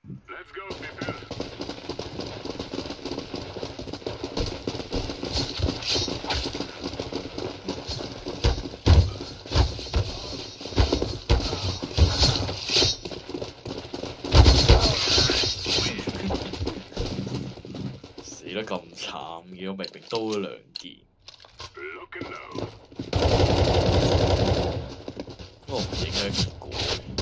Let's go, people. 死得咁慘嘅，我明明刀咗2件。我唔應該結果。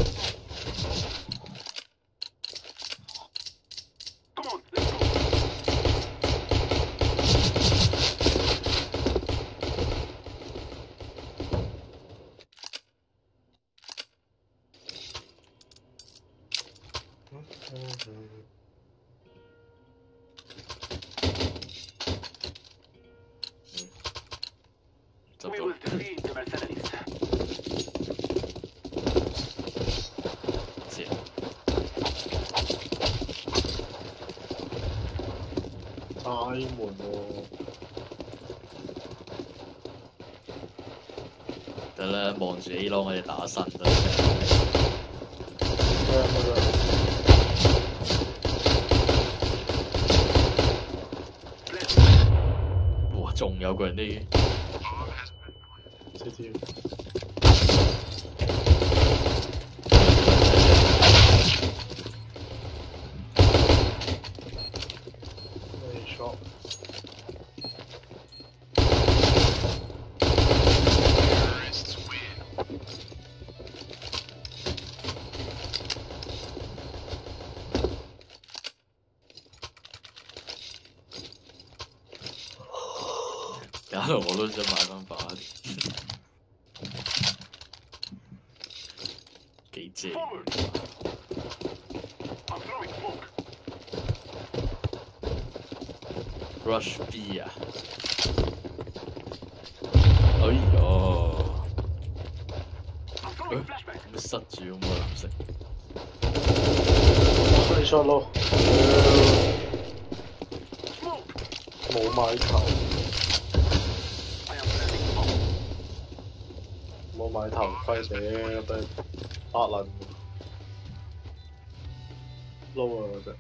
We will defeat the mercenaries. 開門喎！ 得啦，望住 A 咯，我哋打神得。哇！仲有個人呢？ CT。shot。 搞到我都想買翻把，幾正。Rush B 啊！哎呀，咩塞住咁啊？唔識。 開 shot 咯，冇買頭，冇買頭盔嘅，都係白撚撈啊嗰隻。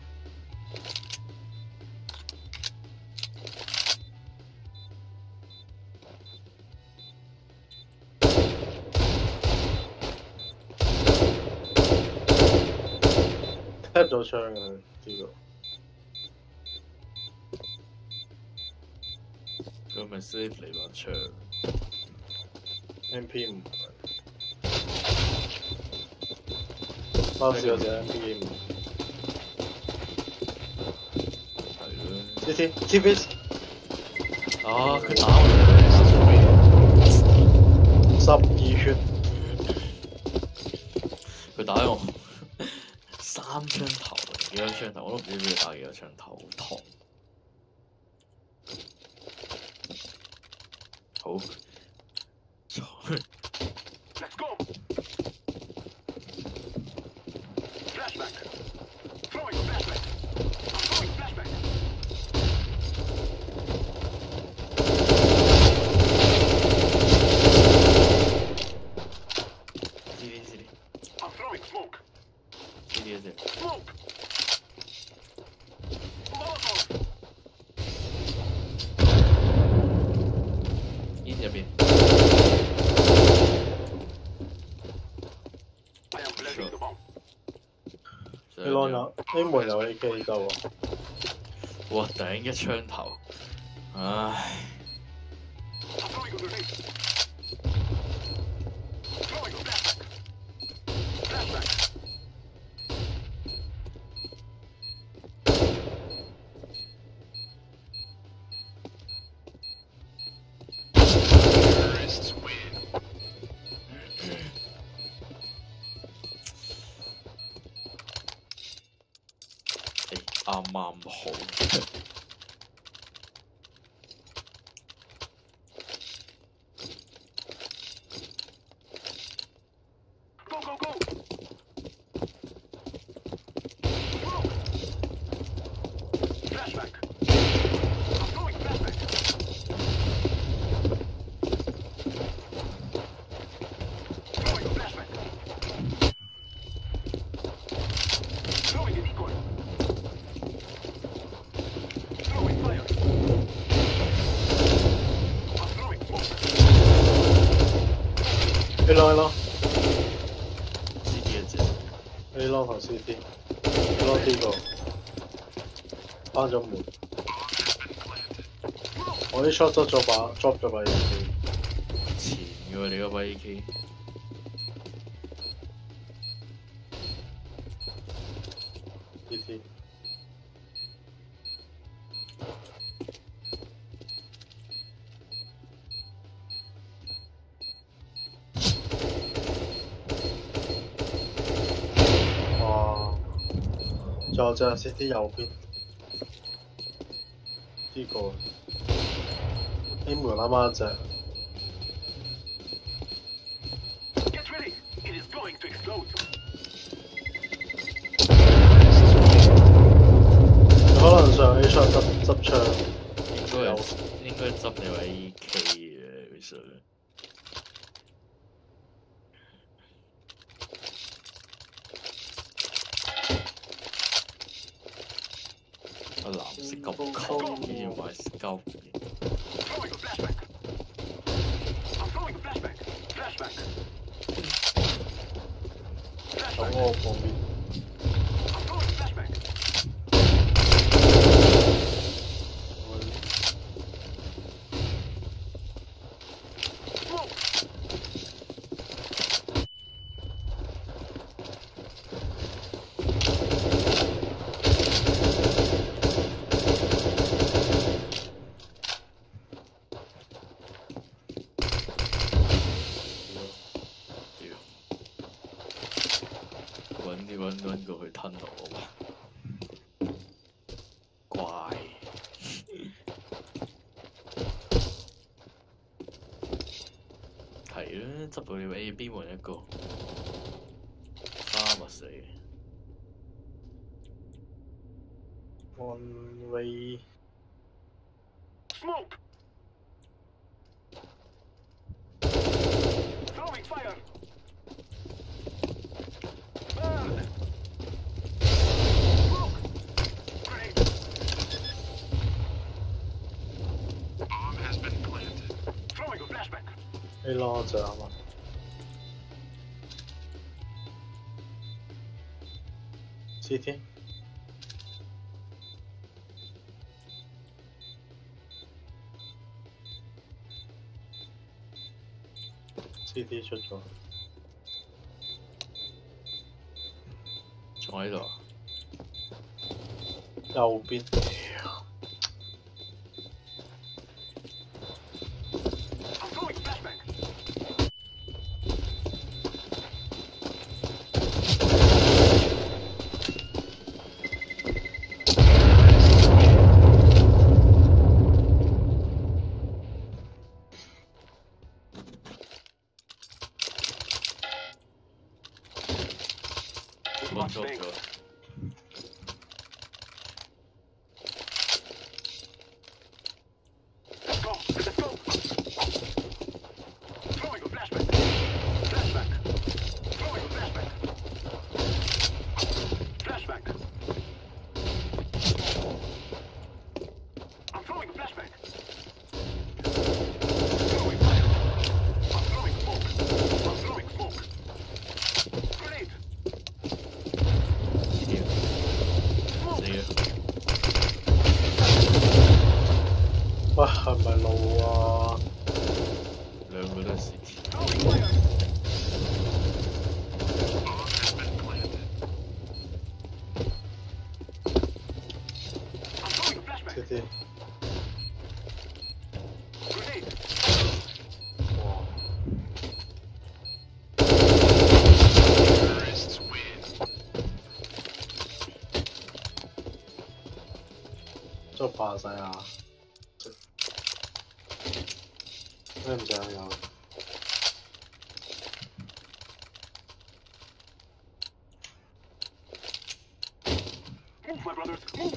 踢咗槍啊！知道。 佢咪 save 你把槍 MP 唔係，包時有隻 MP 唔係咯。 CT 啊！佢打我 12血， 佢打我3槍頭，幾多槍頭我都唔知佢打幾多槍頭，好痛。好。 Let's go. Flashback. Throwing flashback. Throwing flashback. CD。 I'm throwing smoke. CD Smoke. Molotov. In 入邊。 你攞有 A 門有 AK 得喎。 哇！頂一槍頭，唉。啱啱好。 Go go go! Flashback. I'm throwing flashback. Throwing flashback. Throwing a decoy. A 咯 ，CD 嘅啫。 ，A 咯同 CD，A 咯呢個翻咗門。我啲 shot drop 咗把 AK。 前嘅喎，你嗰把 AK。 CT。哇！仲有隻 CT 右邊，呢個 A 門啱啱一隻。 Get ready. It is going to explode. 可能上 A shot 執槍， 應該執你位 AK 嘅會上。個藍色咁窮，要買膠片。 Throwing a flashback. I'm throwing a flashback. Flashback. 等我旁邊。 I'm throwing a flashback. 揾過去吞落啊嘛，怪。係啦，執到你位 A、B 門一個，3死。 One way。 Smoke. Throwing fire. Burn. Smoke. Grenade. Bomb has been planted. Throwing a flashback. A 咯就啱啊。CT。 CD 出咗， 仲喺度啊？ 右邊。 I'm throwing a flashback. One drop咗。 Let's go. Let's go. Throwing a flashback. Flashback. Throwing a flashback. Flashback. I'm throwing a flashback. Throwing fire. I'm throwing smoke. I'm throwing smoke. Grenade. 喂，係咪路啊？ 兩個都係 CT。 Throwing fire. I'm throwing a flashback. CT。 Grenade. 哇！ Terrorists win. 捉爆晒啊！咩唔想有？ Move, my brothers. Move.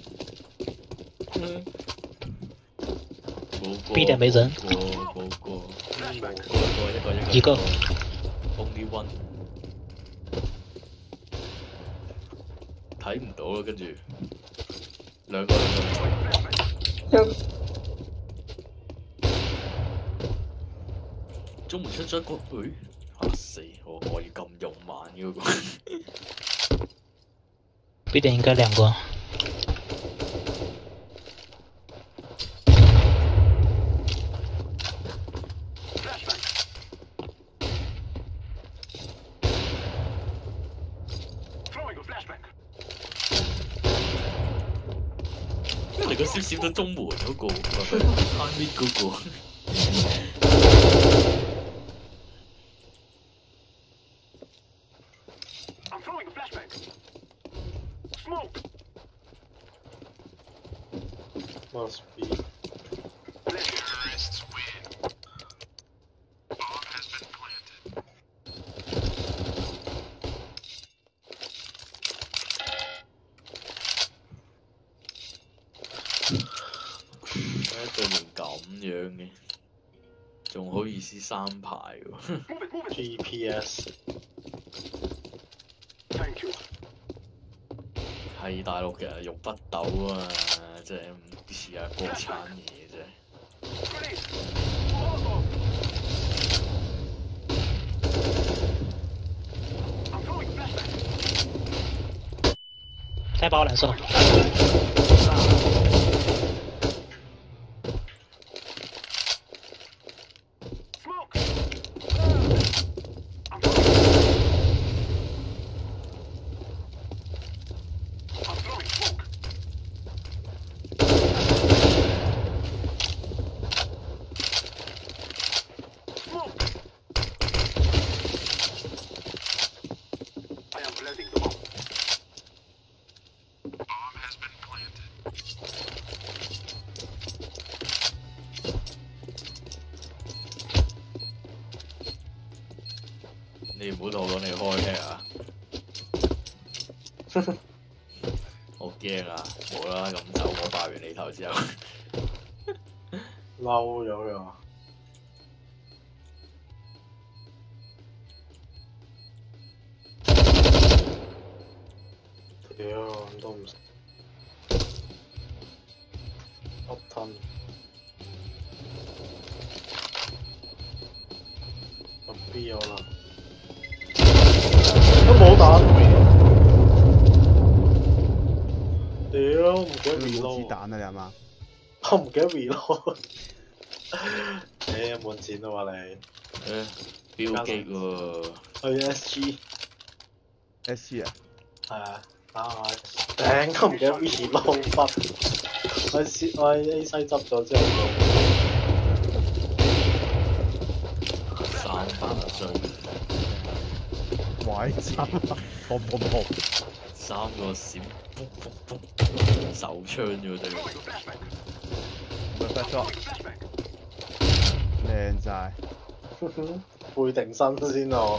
冇過 B 點沒人冇過 Flashback. 一個 only one 睇唔到啦，跟住兩個 Flashback. 中門出咗一個， 可以咁勇猛嗰個。 必点应该2个。 因為你個少少都中門嗰個，慳搣嗰個。 Must be. Terrorists win. Bomb has been planted. 對面咁樣嘅，仲好意思3排喎。 GPS. Thank you. 係大陸嘅用北斗啊嘛，即係唔似係國產嘢啫。 再把我蓝色。 你唔好同我講你開劇啊！我驚啊！無啦啦咁走，我爆完你頭之後， 嬲咗佢話。屌，都唔識。up turn。入 B 咗啦。都冇打到。屌，唔記得 reload。 冇子彈啊你係嘛？ 我唔記得 reload。你有冇錢啊嘛你？ 標機喎。 去 SG。 SG 啊？ 係啊，打下。頂都唔記得 reload 筆。我喺 A 西執咗之後 300張。 喂，300，砰！ 3個閃，手槍咗對。 唔係 flash shot， 靚晒。 背定身先咯。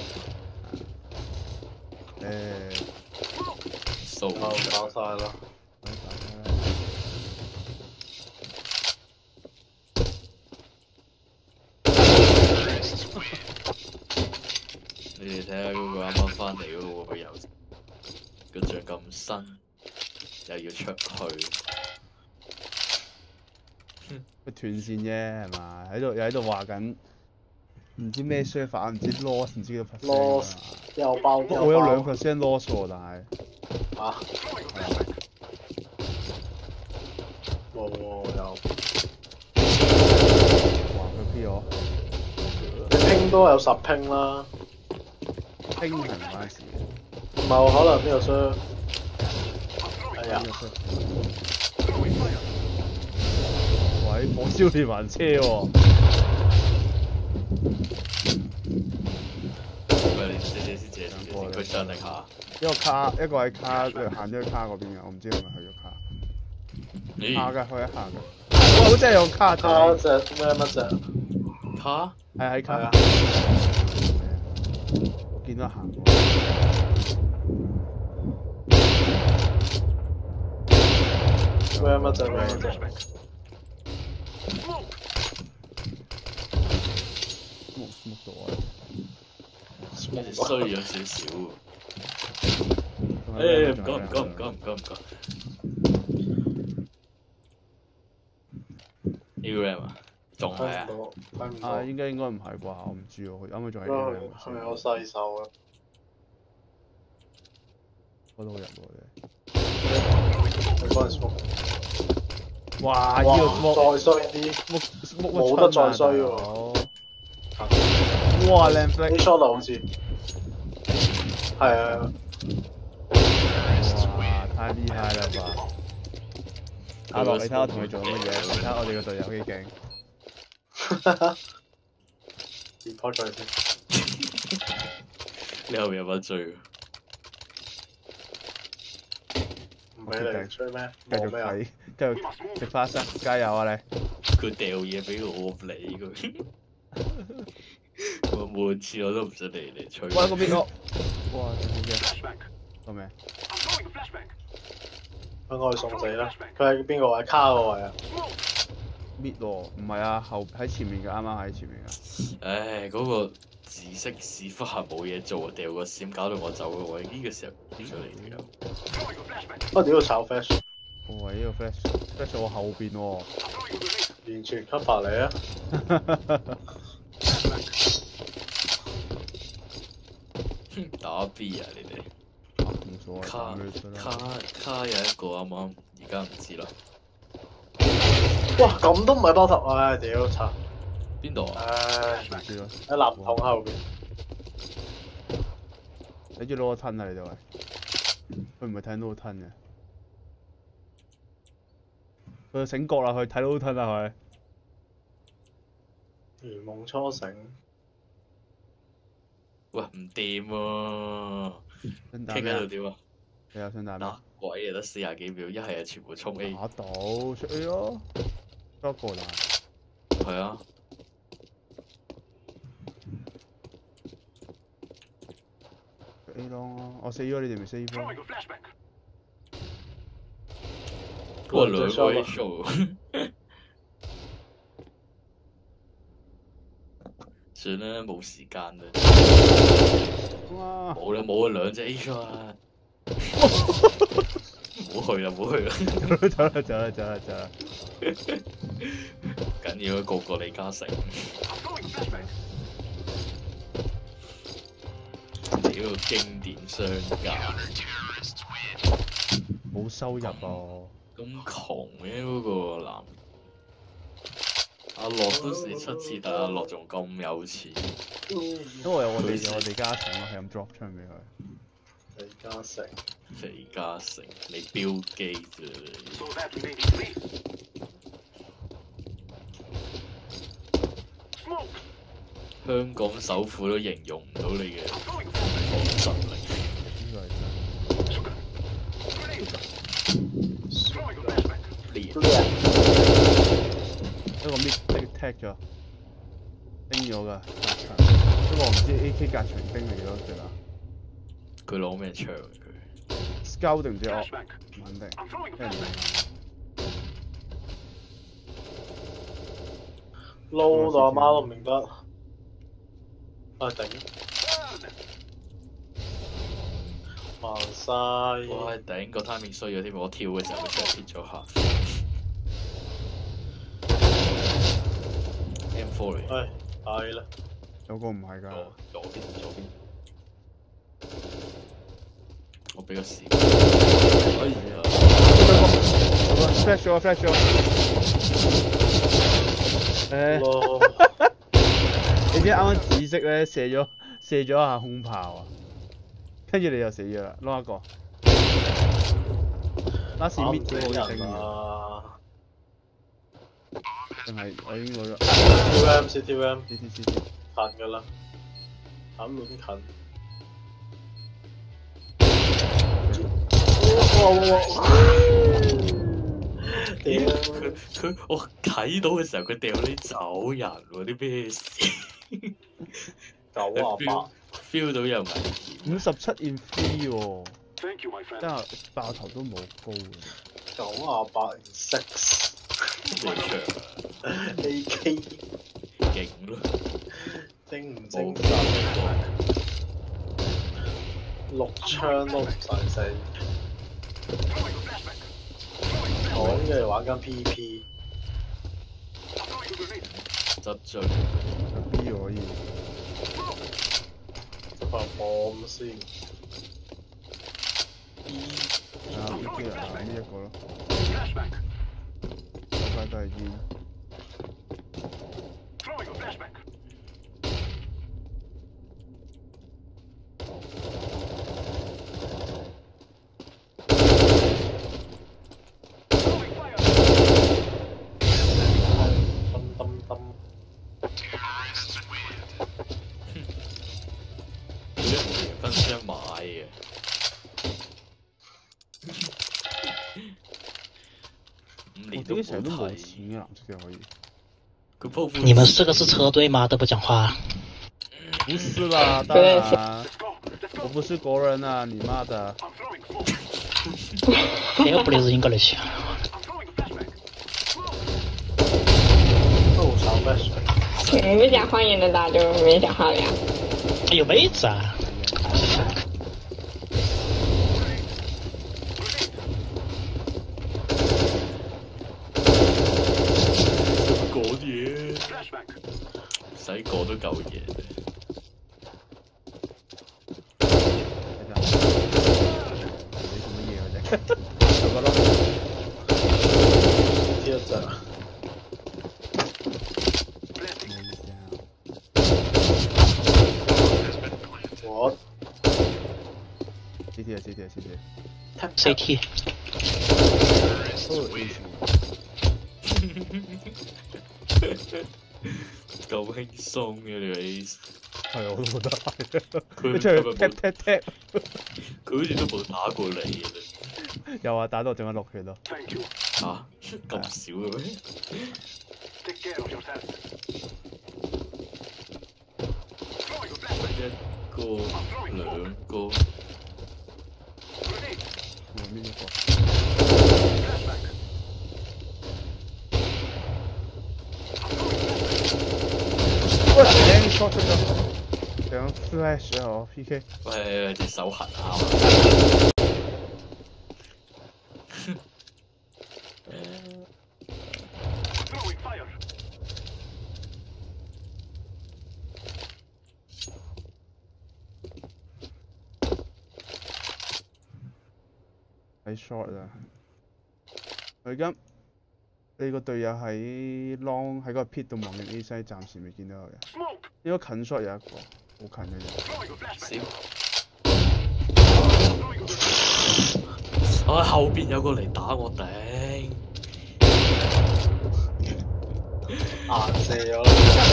掃搞晒啦。 你哋睇下嗰個啱啱翻嚟嗰個遊個像咁新，又要出去， 佢斷線啫係嘛？又喺度話緊，唔知咩 server， 唔知 loss 唔知幾多 percent。又爆。 我有2% loss 喎，但係。 啊？冇喎又。 哇！佢 P 咗。 你拼都有10拼啦。 拼係唔關事嘅。 唔係可能邊個衰？係啊。 喂，火燒連環車喎！ 喂，你先借佢上定下。 一個喺卡，行咗去卡嗰邊嘅，我唔知係咪去咗卡。卡嘅，去一行嘅。好真係有卡。 卡隻咩乜隻？ 卡？ 係喺卡。我見到行過。 咩乜隻咩乜隻？ 冇到啊！ 衰咗少少。唔該。A-Ram 啊， 仲係啊？ 睇唔到。 啊，應該唔係啩？我唔知喎，佢啱啱仲係 A 係咪有細手啊？ 嗰度入喎你幫人 smoke。 哇！呢個 smoke 再衰啲，冇得再衰喎。 哇！靚 flick。 A shot 啊，好似。係啊。 哇！太厲害啦吧！阿樂，你睇我同你做乜嘢？你睇我哋個隊友幾勁。 report 咗先。 你後面有把追？ 唔俾你追咩？ 繼續睇，繼續食花生，加油啊你！ 佢掉嘢俾我唔理佢。我每次我都唔想嚟吹。 喂，嗰邊個？哇！點嘅？個咩？ 香港去送死啦！佢喺邊個位？卡嗰位啊？ 搣喎，唔係啊，後喺前面嘅，啱啱喺前面嘅。 唉，嗰個紫色屎忽係冇嘢做，掉個閃搞到我走嘅位，呢個時候點出嚟嘅？ 我屌炒 flash！ 哇！呢個 flash 我後邊喎， 完全 cover 你啊！ 打 B 啊你哋？ 冇所謂。 卡有一個啱啱，而家唔知啦。 哇！咁都唔係包頭，唉屌柒！ 邊度啊？ 唉， 唔知咯。 喺藍桶後邊。 你知攞個吞啊你哋喂？佢唔係睇到個吞嘅。佢醒覺啦，佢睇到個吞啦佢。 如夢初醒。 喂，唔掂喎！ 想打 K 咩？ 喺度點啊？ 你又想打咩？ 鬼啊，得40幾秒，一係就全部衝 A。 打到出 A 咯，多個啦。 係啊。 出 A 咯，我死咗你哋咪 save 咯。 哇，兩個 A show。算啦，冇時間啦。 哇！ 冇啦，冇啊，兩隻 A shot 啊！唔好去啦，唔好去啦！ 走啦！ 緊要啊，個個李嘉誠。屌，經典商家。 冇收入啊！ 咁窮嘅嗰個男。阿樂都死7次，但阿樂仲咁有錢。 因為我哋家誠咯，係咁 drop 出俾佢。 李嘉誠， 李嘉誠，你標機啫。香港首富都形容唔到你嘅實力。 呢個係一個 mid tag 咗，叮咗㗎隔牆。不過我唔知 AK 隔牆叮係幾多隻啦。 佢攞咩槍佢 ？Scout 定唔知我唔肯定，因為唔係。 撈到阿媽都唔認得。啊頂！慢晒。 哇頂個 timing 衰咗添，我跳嘅時候佢真係跌咗下。M4 嚟。 唉，係啦。 有個唔係㗎。 左邊。我俾個時間。哎呀！ flash 咗。你知啱啱紫色咧射咗一下空炮啊，跟住你又死咗啦，攞一個。last mid 都好似升咗。定係我已經攞咗。 TVM。 CT 近㗎啦，近滿近。 佢我睇到嘅時候，佢掉你走人喎，啲咩事 98 feel 到有危險。 57 in 3喎，真係爆頭都冇高嘅。 98 in 6。 咩場啊 AK 勁咯， 精唔精神？6槍都唔使死。講嘅玩緊 PP。 執追。 B 可以。 執下bomb先。 啊 ，B 機啊，呢一個咯。 Flashback. 好快都係煙。 Throwing a flashback. Throwing fire. 噔。 分箱買嘅。5年都我成日都冇冇錢嘅藍色就可以。 佢鋪款。 你们4个是车队吗？都不讲话。 不是啦，當然，我不是國人啊，你媽的！ I'm throwing smoke. 你又不得是英格雷西。 I'm throwing a flashback. 都少咩水？ 你不讲方言的打就没讲话了呀。 有妹子啊！ 嗰啲嘢， Flashback. 唔使講都夠嘢。 你做乜嘢嘅啫？做乜咯？ 呢一隻。 我 CT 啊 CT 啊 CT。 CT。 都係夠輕鬆嘅你個 Ace。 係我都覺得係。 佢出去踢踢踢。 佢好似都冇打過你嘅。 有啊，打到剩翻6血咯。 Thank you. 嚇咁少嘅咩？ Take care of yourself. Throwing a flashback. 一個兩個。 Grenade. 有邊一個？ Flashback. I'm throwing flashback. 喂，頂 shot 出咗，想 flash 啊我 PK。 喂，隻手痕啊！ Throwing fire. 喺 short 啊！佢而家你個隊友喺 long 喺個 pit 度望緊 A 西，暫時未見到佢嘅。 Smoke. 應該近 short 有一個，好近嘅啫。 Throwing a flashback. 少。 Throwing a flashback. 我後邊有個嚟打我頂。 硬射咗。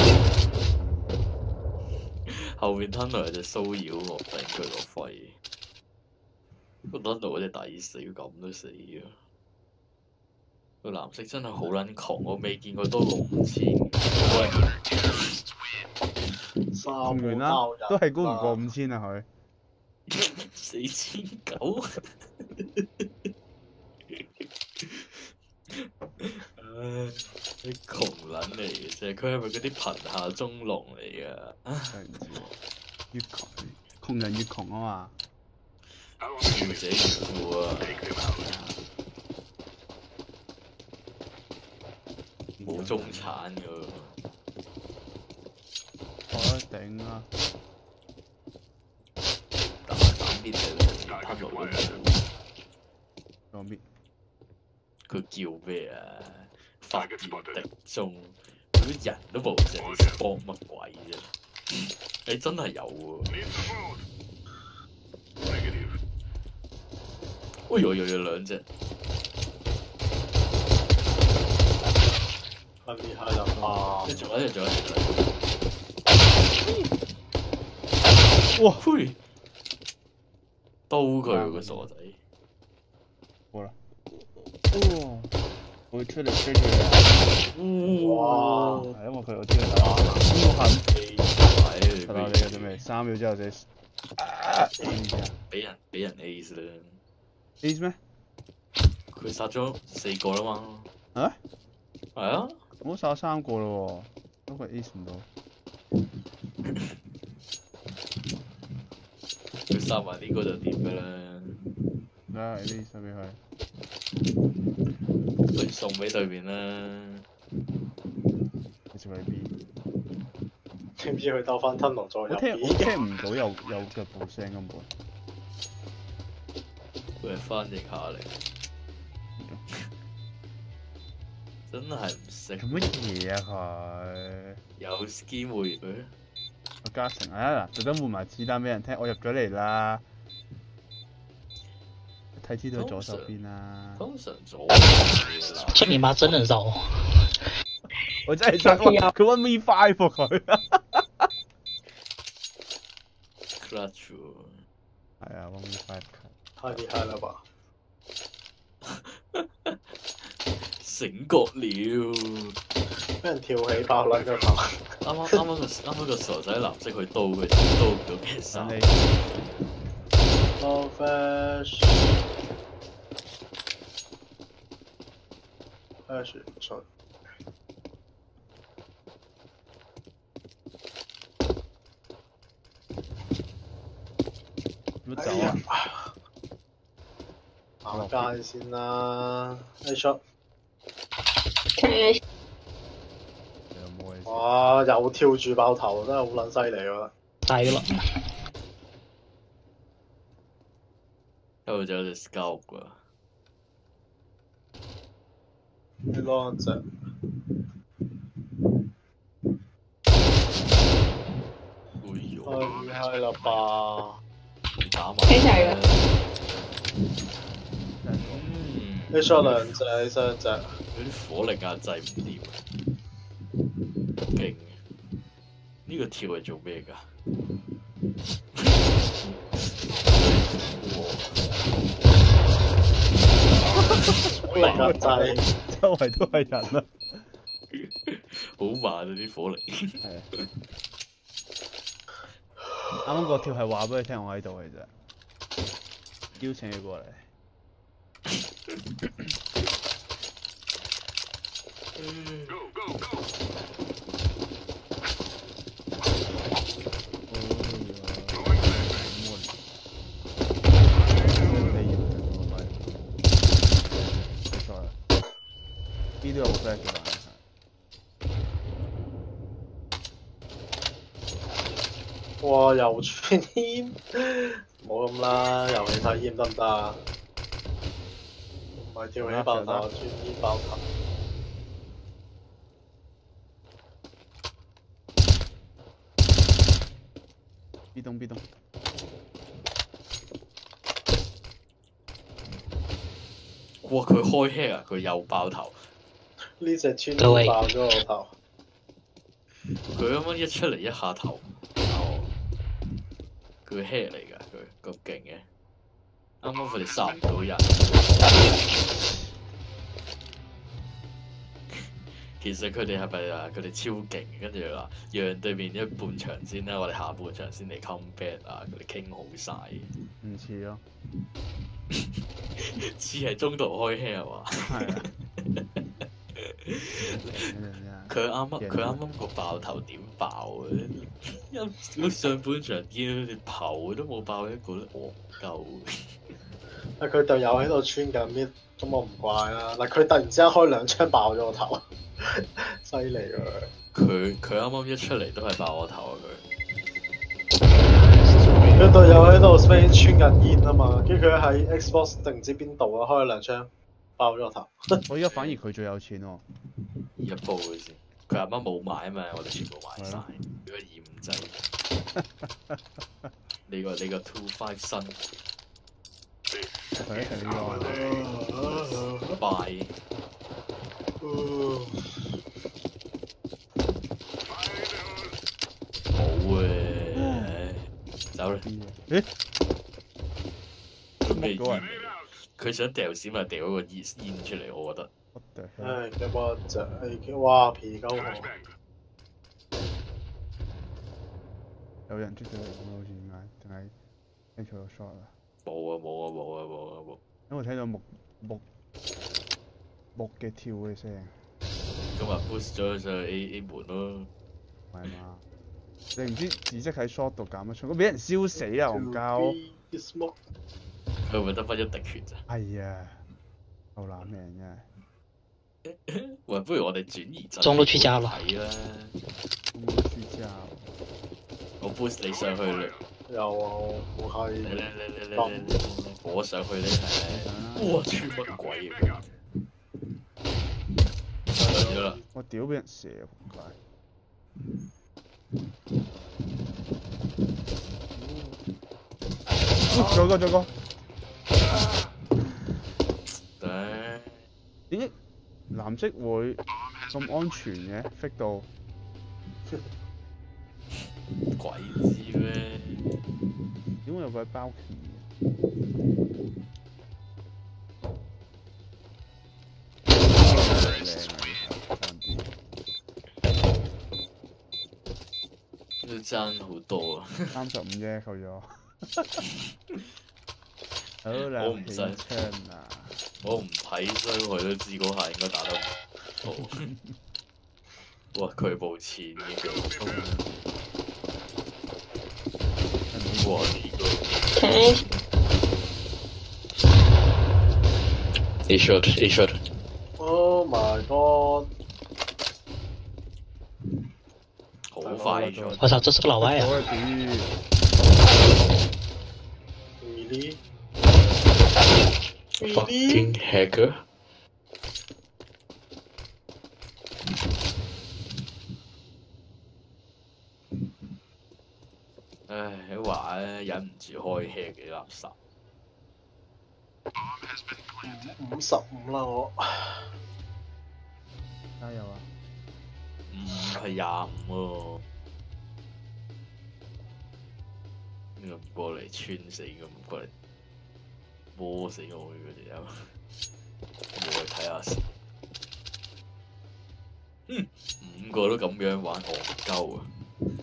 後邊 Tunnel 有隻騷擾我，頂佢個肺。個 Tunnel 嗰隻抵死，咁都死啊！個藍色真係好撚窮，我未見過多過5000。 三完啦，都係估唔過5000啊佢。 4900。唉，啲窮撚嚟嘅啫，佢係咪嗰啲貧下中農嚟㗎？ 真係唔知喎，越窮窮人越窮啊嘛。 富者越富啊！冇中產㗎喎。 頂啊！ 打邊嚟啦，吞落都冇。 講邊？ 佢叫咩啊？發現敵中，啲人都冇淨係幫乜鬼啫？你真係有喎！ Need some food. Negative. 哎呦，有兩隻。 咁厲害就啊！ 你仲有一隻， 哇！ 呸！刀佢個傻仔。 好啦。哦，會出嚟追佢。 哇！ 係因為佢我知佢打邊個痕。睇下你嘅準備，3秒之後就。 俾人 Ace 啦。 Ace 咩？ 佢殺咗4個啦嘛。 啊？ 係啊。 我殺咗3個啦喎，不過 Ace 唔到。 佢殺埋呢個就掂㗎啦。 啊 ，Ace 俾佢。不如送俾對面啦。 你食跳去 B。 點知佢兜翻吞龍再入 B？ 我聽唔到有腳步聲根本。 佢係翻譯下嚟，真係唔識。 做乜嘢啊佢？ 有 skin 會佢。 我加成啊！特登換埋子彈俾人聽，我入咗嚟啦。睇知道左手邊啦。 通常左。 這你媽真能繞！ 我真係想佢 1v5 喎佢。 Clutch 係啊 1v5。 太厲害啦吧！ 醒覺了， 俾人跳起爆撚咗頭。 啱個傻仔藍色去刀佢刀唔到嘅手。 No flash， flash 唔出。 乜走啊？ 行街先啦 ，A shot。哇！又跳住爆頭，真係好撚犀利喎！ 低啦。 因為仲有隻 scout 㗎。 你攞一隻。太厲害啦吧！ 打埋。 睇齊啦。 A shot 兩隻，A shot 一隻。 嗰啲火力壓制唔掂，勁！呢個跳係做咩㗎？ 火力壓制， 周圍都係人啊！ 好慢啊啲火力。 係啊。啱啱個跳係話俾佢聽我喺度嘅啫，邀請佢過嚟。呢都有 flash 嘅。 哇！又穿煙，冇咁啦，遊戲睇煙得唔得啊？唔係跳起爆頭，穿煙爆頭。 B 棟 B 棟。 哇！佢開 head 啊！佢又爆頭。 呢隻穿煙爆咗我頭。 佢啱啱一出嚟一下頭。佢 head 嚟㗎，佢咁勁嘅。啱啱佢哋殺唔到人。其實佢哋係咪啊？佢哋超勁，跟住話讓對面一半場先啦，我哋下半場先嚟 combat 啊！佢哋傾好晒。 唔似咯。 似係中途開 head 係嘛？ 係啊。 佢啱啱個爆頭點爆嘅？一上半場見到條頭都冇爆一個都戇鳩。 佢隊友喺度穿緊 mid，咁我唔怪啦。嗱，佢突然之間開兩槍爆咗個頭，犀利喎！ 佢啱啱一出嚟都係爆我頭啊！ 佢隊友喺度飛穿緊煙啊嘛，跟住佢喺 Xbox 定唔知邊度啊，開咗兩槍爆咗個頭。 我而家反而佢最有錢喎。 一煲嘅先，佢啱啱冇買啊嘛，我哋全部買晒。如果驗制，你個 2-5 新。 佢一齊呢個。 拜。冇嘅，走啦。 咦？ 準備煙，佢想掉閃咪掉嗰個煙出嚟，我覺得。 唉，嘅波就係哇皮鳩好。 有人出咗嚟咁好似點解？定係跟住有 shot 啊？ 冇。 因為我聽到木嘅跳嘅聲。 今日 push 咗上去 A 門咯。 係嘛？你唔知紫色喺 shot 度減咗槍，佢俾人燒死啊！戇鳩。 佢咪得翻一滴血咋？ 係啊，好難命真係。 喂，不如我哋轉移陣中路去家了睇啦。 中路去家。 我 boost 你上去啦。 有啊，我係我上去你係。哇！穿乜鬼啊！上咗啦。 我屌俾人射啊！仆街。做個。點解藍色會咁安全嘅 fit 到？ 鬼知咩？ 點會有個包皮都爭好多啊 ！35啫，扣咗。好啦， 我唔使槍啊！ 我唔睇傷害都知嗰下應該打得唔好。哇！佢部錢已經幾高啦。哇！呢個。 A shot。 Oh my god！ 好快咗。 我操，这是个老外啊！ Fucking hacker！ 唉，話咧忍唔住開 hack 幾垃圾。 55啦我。 加油啊！ 係25喎。呢個唔過嚟穿死佢，唔過嚟。摸死我嗰條友，我去睇下先。5個都咁樣玩戇鳩啊！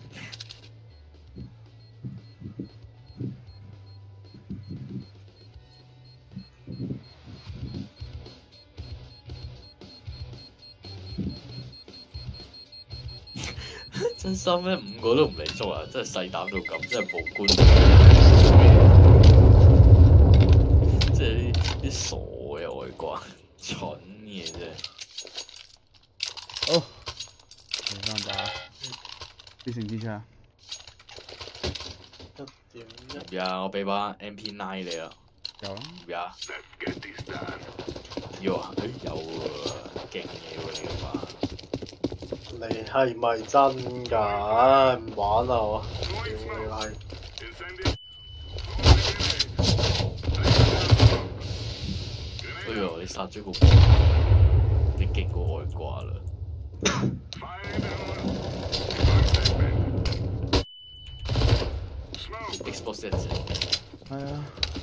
真心咩？5個都唔嚟捉啊！真係細膽到咁，真係無官。即係啲傻嘅外國蠢嘅啫。 好，嚟翻打，必成之槍。 唔呀，我俾把 MP9 你啦。 有啦。 唔呀。要啊？有喎，勁嘢喎你把。 你係咪真㗎？唔玩啦我。屌你係。 哎呀！你殺咗個，你勁過外掛啦。Xbox 一隻。 係啊。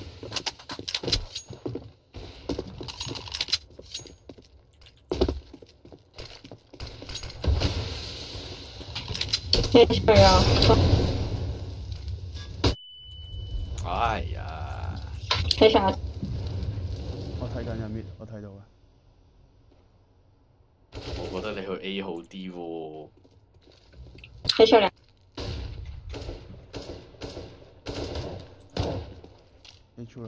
係啊。 哎呀！ 睇下。 我睇緊入面，我睇到嘅。 我覺得你去 A 好啲喎。 睇出嚟。 A 出啦。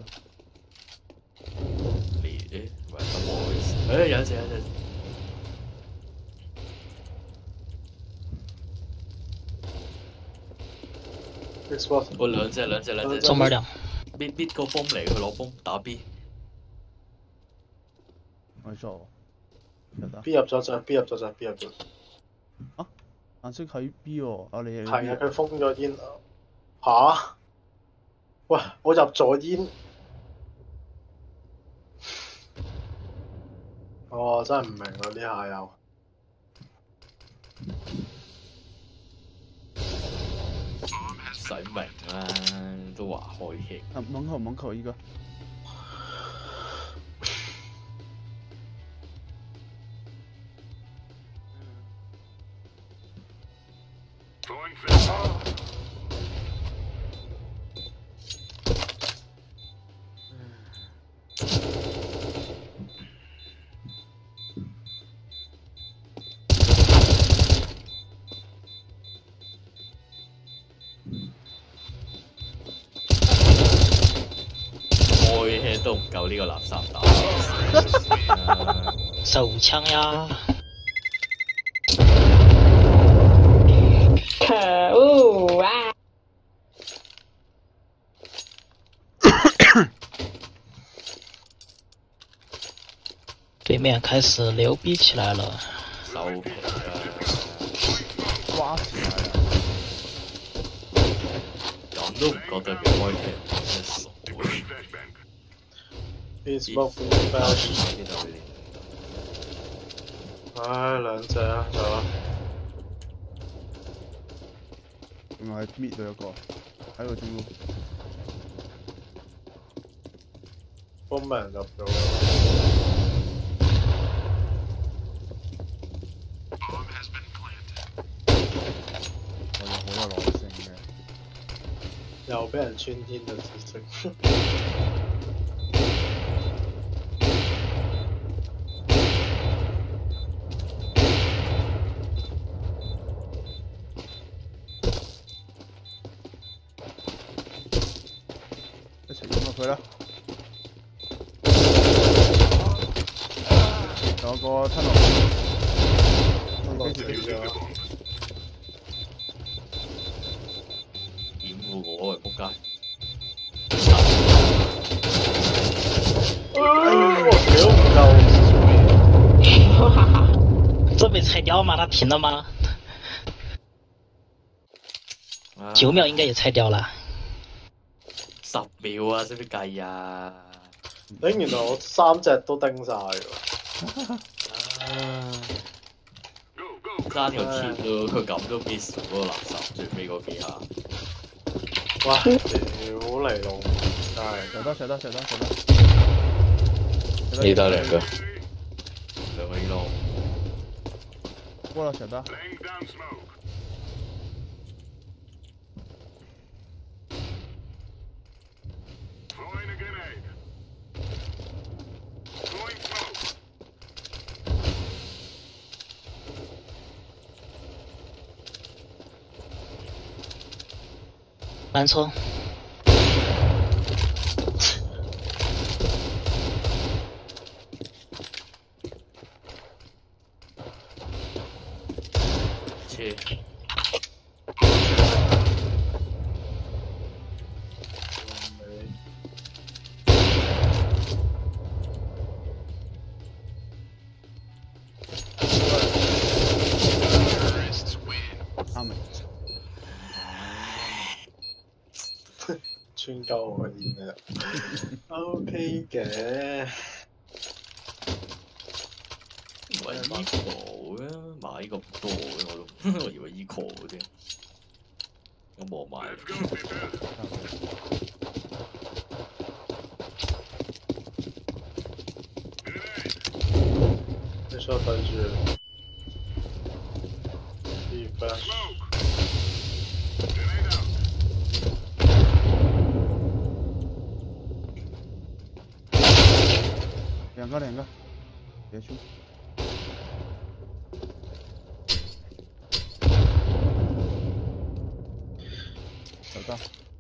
你喂，咁我會，有一隻。我兩隻。 中門2。 搣個bomb嚟，佢攞bomb打 B。 我錯。 B 入咗陣 ，B 入咗。 啊？顏色喺 B 喎，啊你係啊，佢封咗煙。吓？喂，我入咗煙。哦，真係唔明啦呢下又。 使明啦，都話開 hack。 門口一個。 開 hack 都唔夠呢個垃圾打。 手槍呀！ 可惡啊！ 对面开始牛逼起来了。 收皮啦！ 抓起來了。 咁都唔覺得佢開皮，真係傻嘅。 He's smoking flash。唉，兩隻啊，就啦。 另外搣咗一個喺度中路。 Bombman 入咗。 我哋好有耐性嘅。 又俾人穿天嘅知識。 一齊湧落佢啦！有個吞落， 落住咗。 掩護我啊！仆街！ 我屌唔夠。 这被拆掉吗？他停了吗？9秒应该也拆掉了。 10秒啊，識唔識計啊？ 頂，原來我3隻都叮晒喎。 爭個鐵咯，佢咁都 miss 咗嗰個垃圾最尾嗰幾下。 哇！屌嚟龍，真係。 射得。 你到2個。 2個咯。 過了射得。 单冲。 切。 穿鳩我啲咩？OK 嘅。 唔係 eco 嘅，買咁多嘅我都，我以為 eco 嘅啫。我冇買。 你需要對住。Flash。 兩個，別出。手到。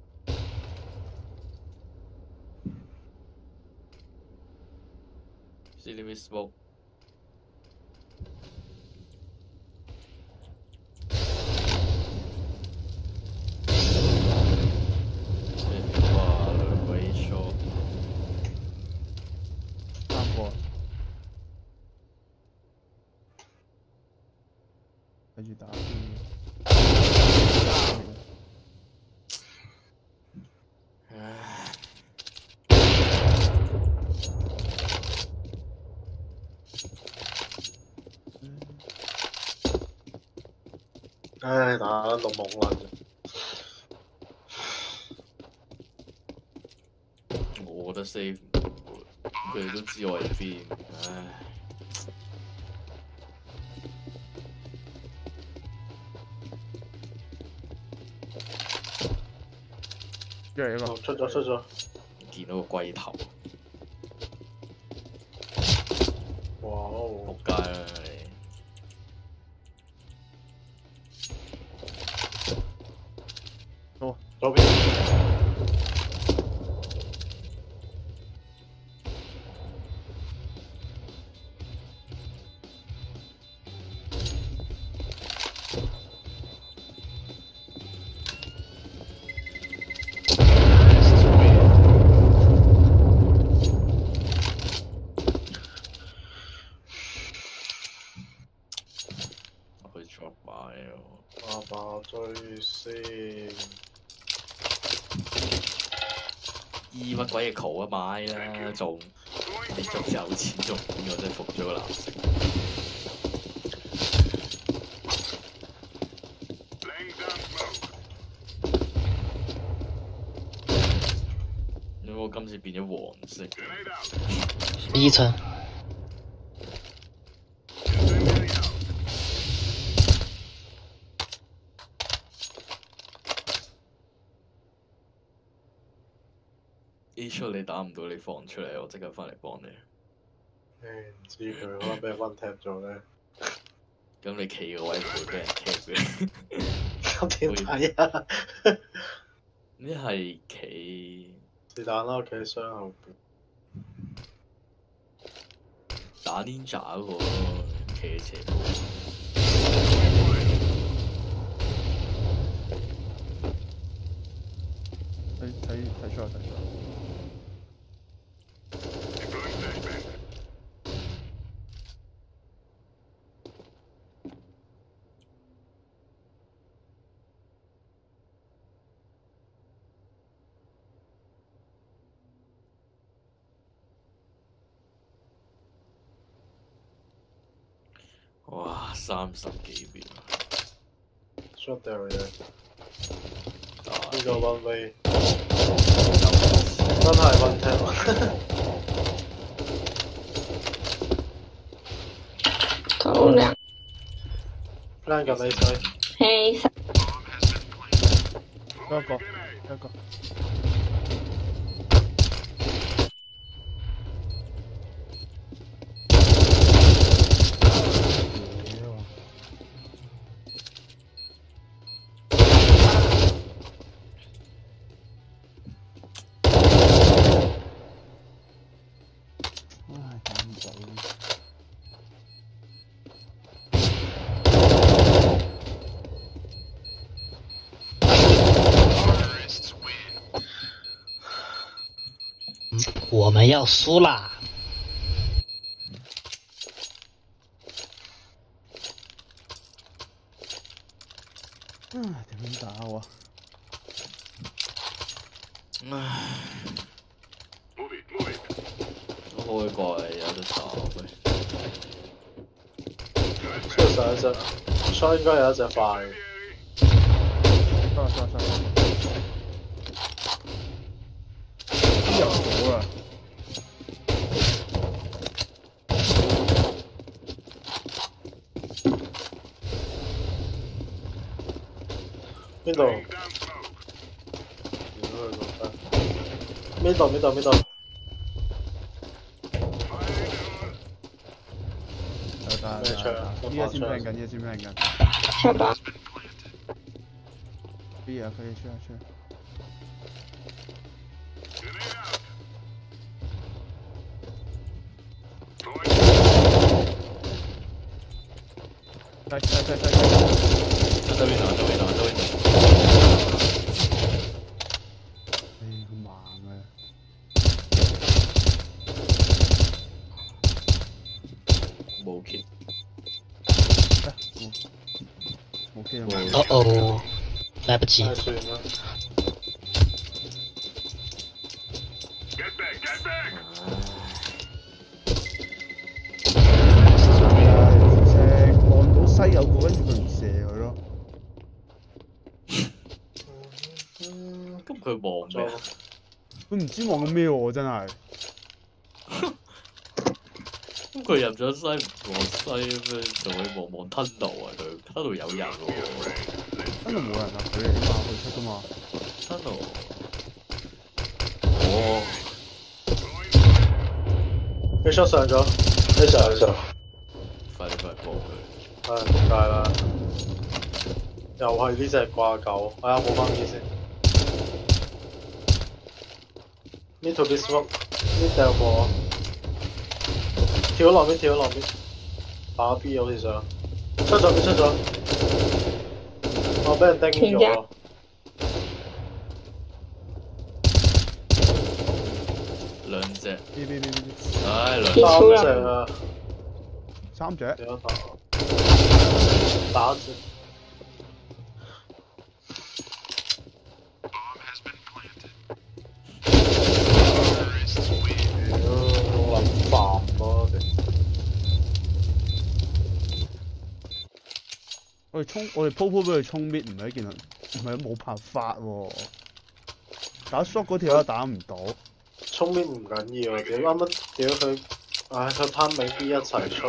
See me smoke。 再去打。 唉，打得到懵撚。 我覺得 save 唔到，佢哋都知我喺邊，唉。 出咗。 見到個龜頭。 哇！ 仆街啦你！ 左邊。 爸爸追先。 乜鬼嘢 call 啊買啦，仲你仲有錢仲我真係服咗個藍色。我今次變咗黃色。 1層。 A 出你打唔到，你放出嚟，我即刻翻嚟幫你。 唔知佢可能俾人 one tap 咗咧。 咁你企個位唔會俾人 tap 嘅。 咁點睇啊？ 呢係企。 是但啦，企喺箱後邊。 打 ninja 嗰個企喺斜坡。 睇出。 哇，30幾秒。 shot 掉嘅。呢個 one way。真係 one tap。 狗糧。 拉緊你水。 黑色。 一個。 我们要输啦！ 點樣打喎？ 開過嚟有得打咩？ 出上一隻，出應該有一隻快。 收。入咗啦！ 邊度？邊度？咩槍？ 依家先 plan 緊。 下吧。 可以出。在。 周邊度。 好猛啊！ 冇 kit。 冇 kit 哦，來不及。 算啦。 西有個跟住佢唔射佢咯。 咁佢望咩？ 佢唔知望緊咩喎，真係。 咁佢入咗西唔望西咁樣，就會望吞道啊！佢吞道有人喎。 吞道冇人啊，佢起碼佢出㗎嘛。 吞道。哦。 你 shot 上咗，你上。 快啲幫佢。 唉，仆街啦！又係呢隻掛狗，冇翻機先。呢套 be smoke， 呢掉過，跳咗落邊，打 B 好似想，出咗，我俾人叮咗。 兩隻。 B。 唉， 3隻啊！ 3隻。 幾多頭？打住， 我哋鋪俾佢衝搣唔係一件，唔係冇辦法喎。打 shot 嗰條友打唔到。 衝搣唔緊要，屌啱啱屌佢，唉佢攤尾 B 一齊出，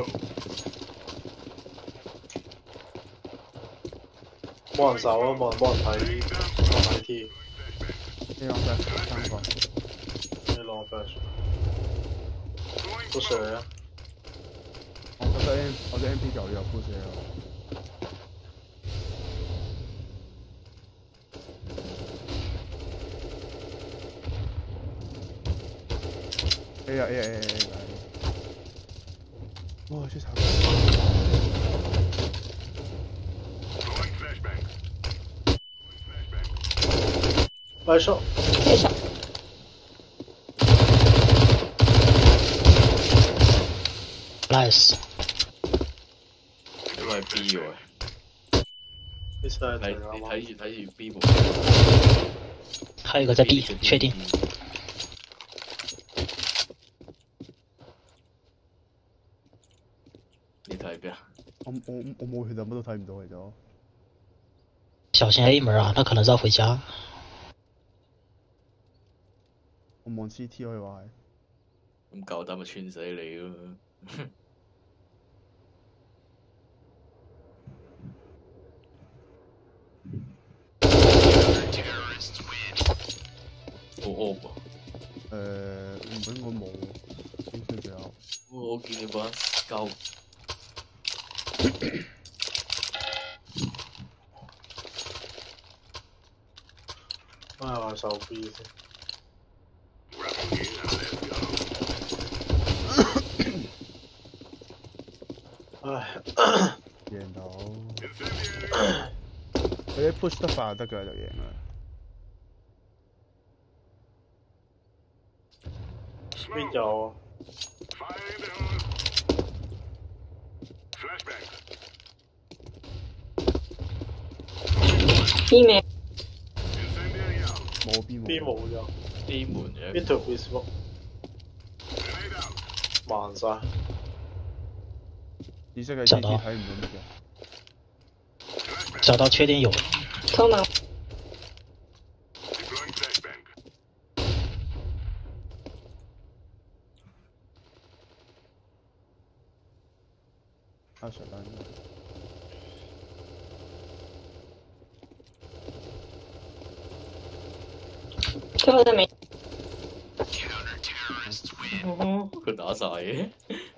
冇人手啊，冇人睇，冇人睇 T。 呢兩 flash 3個。 呢兩 flash。都射啊！ 我隻 MP 9有 push 射咯。A 啊 A 哇！出慘！ 快速！ 非常 nice。 因為 B 喎。 你睇住 B 部。 还有一个在 B， 确定。 你睇邊啊？ 我冇血，乜都睇唔到嚟咗。 小心 A 门啊，他可能绕回家。 我望 CT 可以話係。 咁夠膽咪穿死你咯！好惡喎！ 應該冇，應該仲有。 我見你把夠。 我手 B 先。唉， 贏到。佢啲 push 得快就得㗎就贏啦。 邊有？ B 沒冇 B 邊冇咗 A 門嘅。 邊條 Facebook 慢晒。 紫色嘅 CT 睇唔到乜嘅。 找到确定有。 偷盲。 阿 Sir 單。 最後就沒。 佢打晒嘅。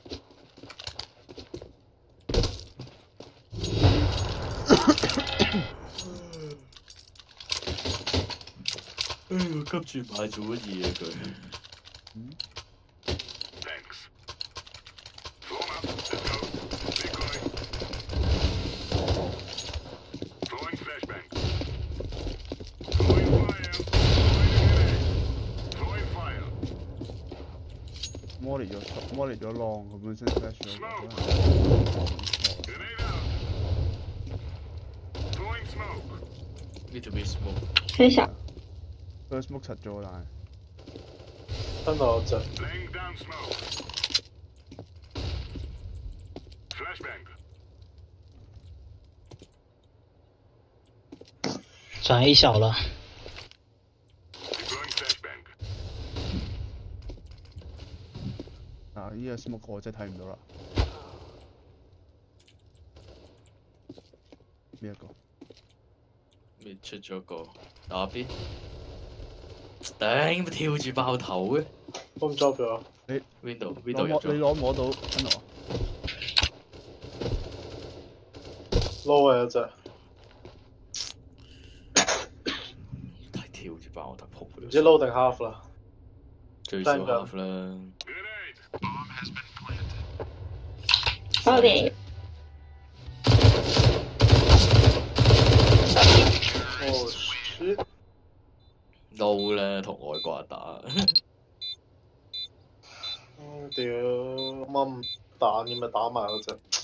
急住買咗乜嘢啊佢？ 摸嚟咗浪，佢本身 flash 咗。 呢條 base smoke。 很小。 佢 smoke 柒咗，但係。 真係我隻。 转 A 小了。 依個 smoke 我真係睇唔到啦。邊一個？ 咩出咗個打邊？頂，跳住爆頭嘅。 幫 job 咗。 你 window 入咗。 你攞摸到跟我。 撈啊一隻。 太跳住爆頭撲佢。 唔知撈定 half 啦。 最少 half 啦。 爆點。 Oh shit！ 撈咧，同外國人打。 屌，啱啱彈咁咪打埋嗰隻。